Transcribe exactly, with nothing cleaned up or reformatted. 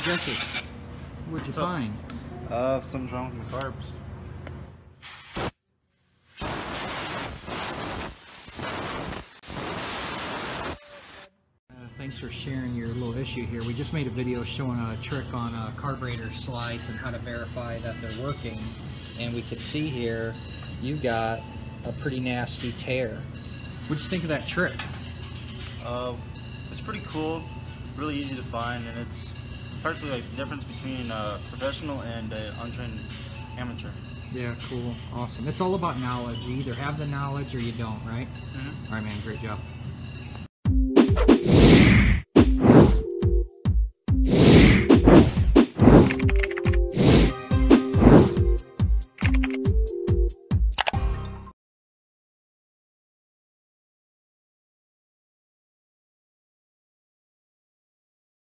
Jesse, what'd you What's up? find? Uh, something's wrong with my carbs. Uh, thanks for sharing your little issue here. We just made a video showing a trick on uh, carburetor slides and how to verify that they're working. And we could see here, you got a pretty nasty tear. What'd you think of that trick? Uh, it's pretty cool, really easy to find, and it's practically like the difference between a professional and an untrained amateur. Yeah, cool, awesome. It's all about knowledge. You either have the knowledge or you don't, right? Mm-hmm. All right, man, great job.